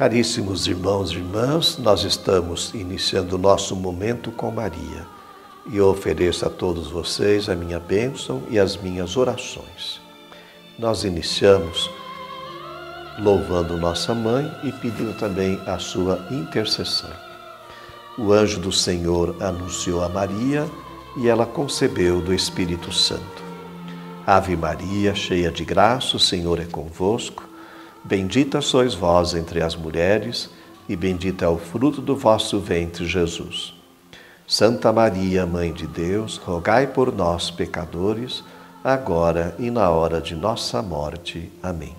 Caríssimos irmãos e irmãs, nós estamos iniciando o nosso momento com Maria e eu ofereço a todos vocês a minha bênção e as minhas orações. Nós iniciamos louvando nossa Mãe e pedindo também a sua intercessão. O anjo do Senhor anunciou a Maria e ela concebeu do Espírito Santo. Ave Maria, cheia de graça, o Senhor é convosco. Bendita sois vós entre as mulheres, e bendito é o fruto do vosso ventre, Jesus. Santa Maria, Mãe de Deus, rogai por nós, pecadores, agora e na hora de nossa morte. Amém.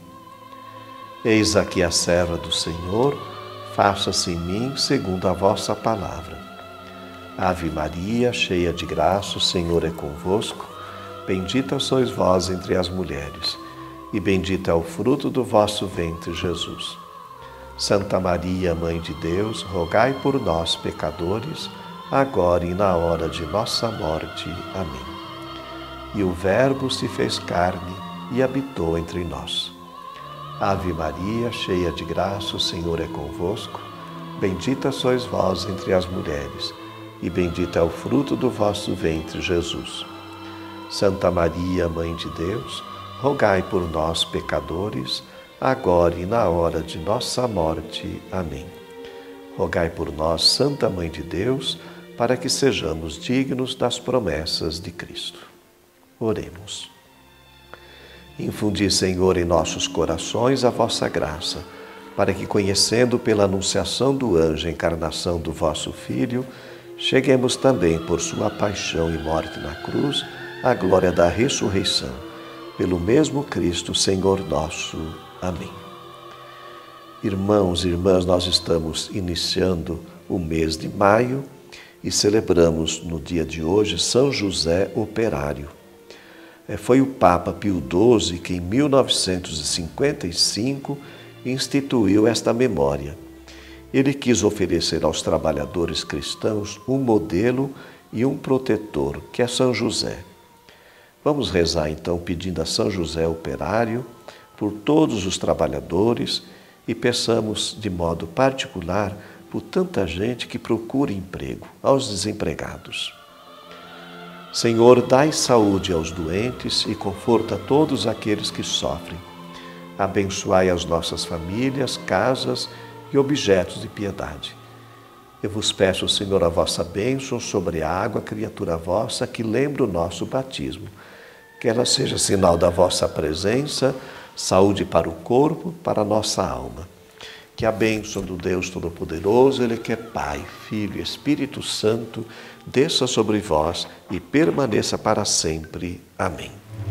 Eis aqui a serva do Senhor, faça-se em mim segundo a vossa palavra. Ave Maria, cheia de graça, o Senhor é convosco. Bendita sois vós entre as mulheres, e bendito é o fruto do vosso ventre, Jesus. Santa Maria, Mãe de Deus, rogai por nós, pecadores, agora e na hora de nossa morte. Amém. E o Verbo se fez carne e habitou entre nós. Ave Maria, cheia de graça, o Senhor é convosco. Bendita sois vós entre as mulheres, e bendito é o fruto do vosso ventre, Jesus. Santa Maria, Mãe de Deus, rogai por nós, pecadores, agora e na hora de nossa morte. Amém. Rogai por nós, Santa Mãe de Deus, para que sejamos dignos das promessas de Cristo. Oremos. Infundi, Senhor, em nossos corações a vossa graça, para que, conhecendo pela anunciação do anjo a encarnação do vosso Filho, cheguemos também, por sua paixão e morte na cruz, à glória da ressurreição. Pelo mesmo Cristo, Senhor nosso. Amém. Irmãos e irmãs, nós estamos iniciando o mês de maio e celebramos no dia de hoje São José Operário. Foi o Papa Pio XII que, em 1955, instituiu esta memória. Ele quis oferecer aos trabalhadores cristãos um modelo e um protetor, que é São José. Vamos rezar então pedindo a São José Operário por todos os trabalhadores e peçamos de modo particular por tanta gente que procura emprego, aos desempregados. Senhor, dai saúde aos doentes e conforta todos aqueles que sofrem. Abençoai as nossas famílias, casas e objetos de piedade. Eu vos peço, Senhor, a vossa bênção sobre a água, criatura vossa, que lembra o nosso batismo. Que ela seja sinal da vossa presença, saúde para o corpo, para a nossa alma. Que a bênção do Deus Todo-Poderoso, Ele que é Pai, Filho e Espírito Santo, desça sobre vós e permaneça para sempre. Amém.